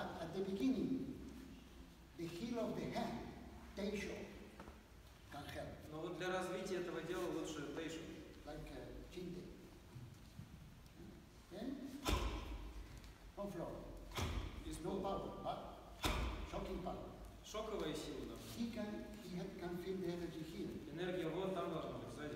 But at the beginning, the heel of the hand, teisho, can help. Но вот для развития этого дела лучше тейшу. Like chinte. Then, on floor. No power, but shocking power. Шоковая сила, да. He can feel the energy here. Энергия вот там должна быть, сзади.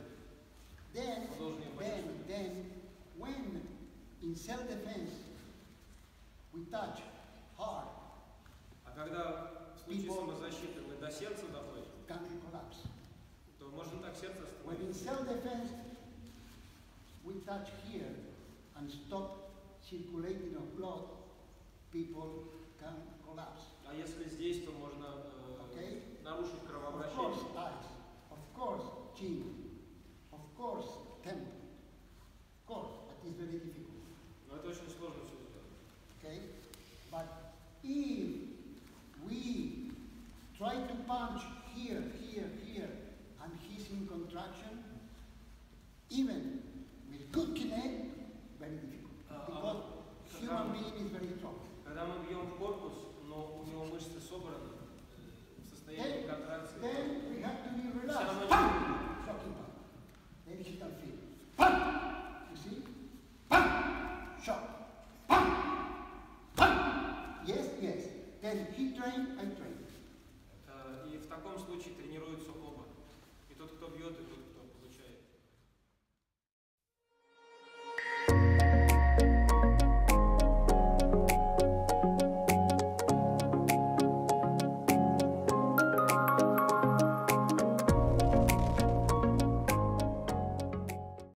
Then, when in self-defense we touch hard, А когда в случае самозащиты мы до сердца доходим, can collapse. то можно так сердце When in остановить. self-defense we touch here and stop circulating of blood, people can collapse. А если здесь, то можно нарушить Of кровообращение. course, eyes. Of course, chin. Of course, temple. Of course, but it's very difficult. Но это очень сложно все сделать. Okay? But if we try to punch here, and he's in contraction, even with good kinet, very difficult. Because human being is very strong. Когда мы бьем в корпус, но у него мышцы собраны в состоянии контракции, Then we have to be все relaxed. равно Shocking power. Then he can feel. Pam! You see? Pam! Shock. Pam! Pam! Yes, yes. Then he trained, I trained. И в таком случае тренируется